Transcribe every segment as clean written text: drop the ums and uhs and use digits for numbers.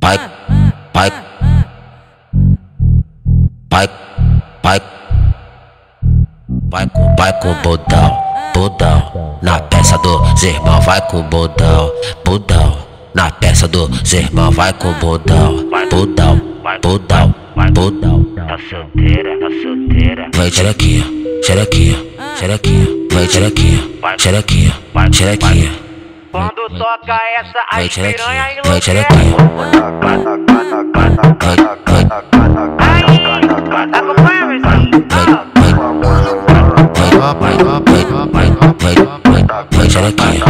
Vai, vai, vai, vai, vai com o bodão, bodão. Na peça dos irmãos vai com o bodão, bodão. Na peça dos irmãos vai com o bodão, bodão, bodão, bodão. Tá solteira. Vai xerequinha, xerequinha, xerequinha. Vai xerequinha, xerequinha, xerequinha. Quando toca essa, Vai as piranha xerequinha, vai enlouquece. xerequinha. Acompanha, meu irmão. Vai xerequinha.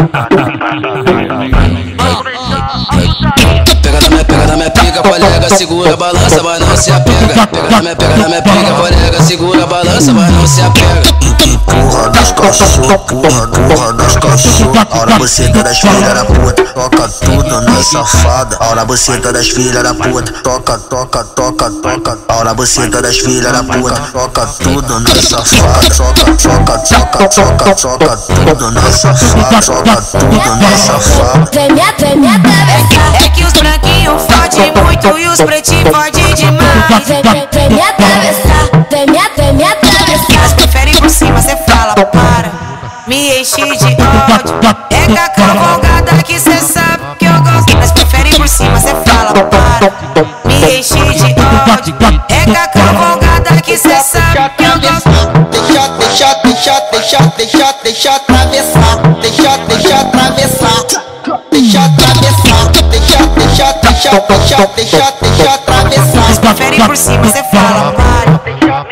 Pega na minha pica, colega, segura, balança, mas não se apega. Pega na minha pica, colega, segura, balança, mas não se apega. Porra das cachorro, porra das cachorro. Aura buceta das filhas da puta, toca tudo na safada. Aura buceta das filhas da puta, toca, toca, toca, toca. Aura buceta das filhas da puta, toca tudo na safada. Toca, toca, toca, toca, toca tudo na safada. Toca tudo na safada. Vem me atravessar. É que os branquinhos fodem muito e os pretinhos fodem demais. Vem me atravessar. Vem me atravessar. Mas prefere por cima, cê fala, para. Me enche de ódio. É com a cavalgada que cê sabe que eu gosto. Mas prefere por cima, cê fala, para. Me enche de ódio. É com a cavalgada que cê sabe que eu gosto. Deixa atravessar. Deixa atravessar. Deixa atravessar. Mas prefere por cima, cê fala, para.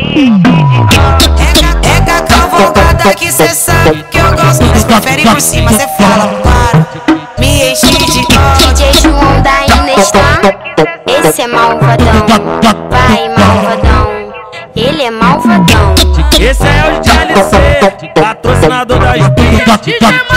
É com a cavalgada que cê sabe que eu gosto. Mas prefere por cima, cê fala, para. Me enche de ódio. DJ João da Inestar. Esse é malvadão. Vai, malvadão. Ele é malvadão. Esse é o DLC, patrocinador das beats.